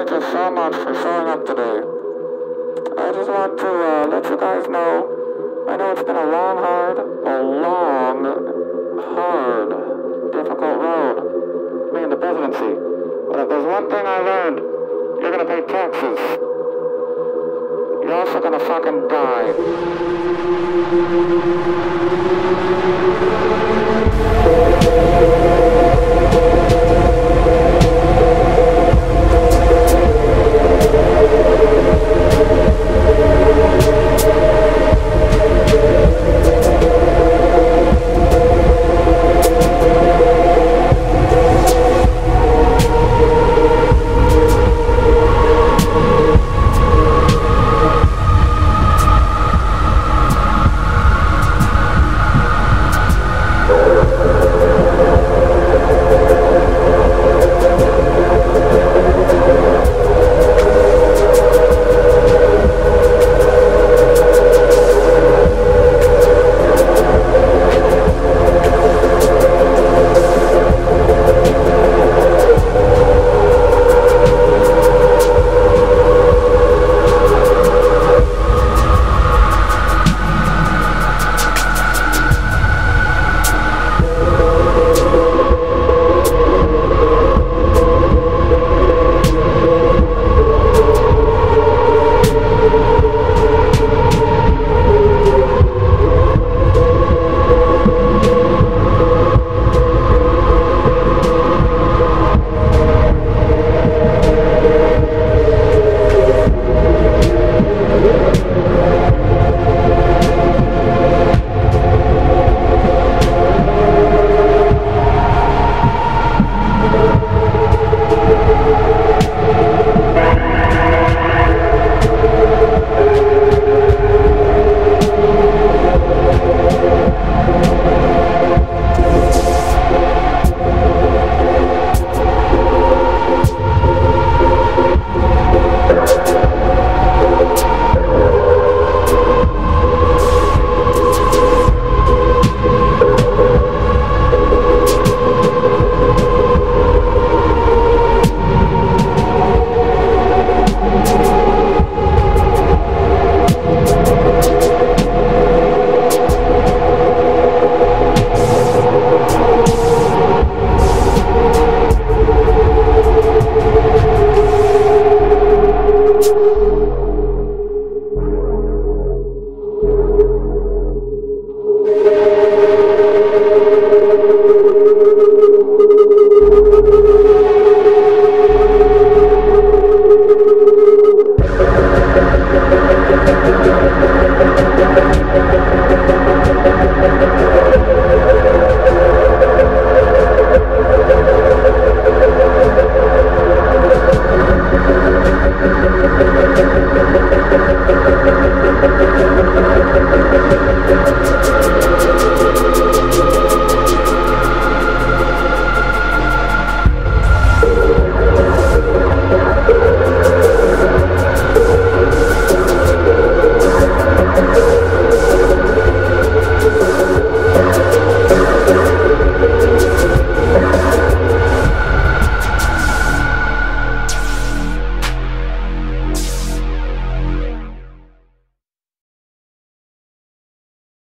thank you so much for showing up today. I just want to let you guys know, I know it's been a long, hard, difficult road, me and the presidency. But if there's one thing I learned, you're gonna pay taxes. You're also gonna fucking die.